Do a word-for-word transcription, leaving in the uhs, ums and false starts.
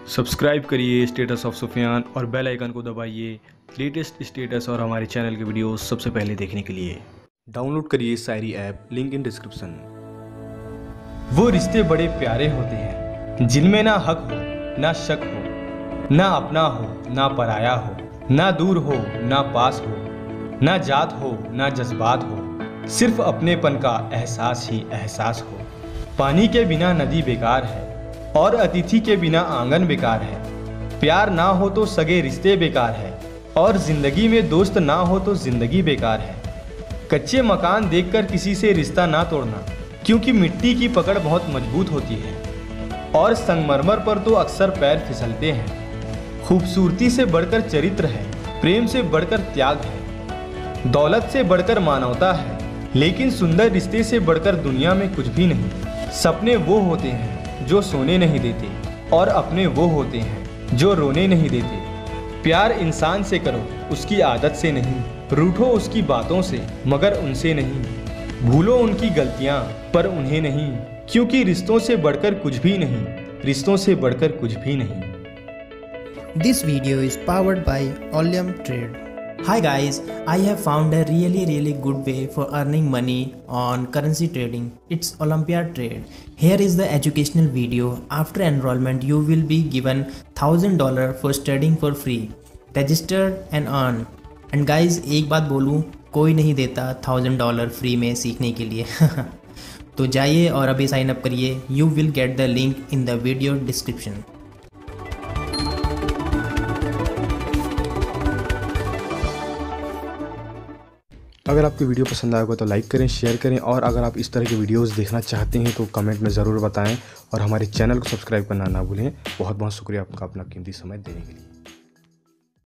Subscribe करिए status of Sufiyan और bell icon को दबाइए लेटेस्ट स्टेटस और हमारे चैनल के वीडियो सबसे पहले देखने के लिए। डाउनलोड करिए शायरी ऐप, लिंक इन डिस्क्रिप्शन। वो रिश्ते बड़े प्यारे होते हैं जिनमें ना हक हो ना शक हो, ना अपना हो ना पराया हो, ना दूर हो ना पास हो, ना जात हो ना जज्बात हो, सिर्फ अपनेपन का एहसास ही एहसास हो। पानी के बिना नदी बेकार है और अतिथि के बिना आंगन बेकार है। प्यार ना हो तो सगे रिश्ते बेकार है और जिंदगी में दोस्त ना हो तो जिंदगी बेकार है। कच्चे मकान देखकर किसी से रिश्ता ना तोड़ना, क्योंकि मिट्टी की पकड़ बहुत मजबूत होती है और संगमरमर पर तो अक्सर पैर फिसलते हैं। खूबसूरती से बढ़कर चरित्र है, प्रेम से बढ़कर त्याग है, दौलत से बढ़कर मानवता है, लेकिन सुंदर रिश्ते से बढ़कर दुनिया में कुछ भी नहीं। सपने वो होते हैं जो सोने नहीं देते और अपने वो होते हैं जो रोने नहीं देते। प्यार इंसान से करो उसकी आदत से नहीं, रूठो उसकी बातों से मगर उनसे नहीं, भूलो उनकी गलतियां पर उन्हें नहीं, क्योंकि रिश्तों से बढ़कर कुछ भी नहीं, रिश्तों से बढ़कर कुछ भी नहीं। This video is powered by Oleum Trade. Hi guys, I have found a really really good way for earning money on currency trading. It's Olympia Trade. Here is the educational video. After enrollment, you will be given one thousand dollars for studying for free. Register and earn. And guys, एक बात बोलूँ, कोई नहीं देता thousand dollar free में सीखने के लिए। तो जाइए और अभी साइन अप करिए। You will get the link in the video description. अगर आपको वीडियो पसंद आएगा तो लाइक करें, शेयर करें और अगर आप इस तरह के वीडियोस देखना चाहते हैं तो कमेंट में ज़रूर बताएं और हमारे चैनल को सब्सक्राइब करना ना भूलें। बहुत बहुत शुक्रिया आपका अपना कीमती समय देने के लिए।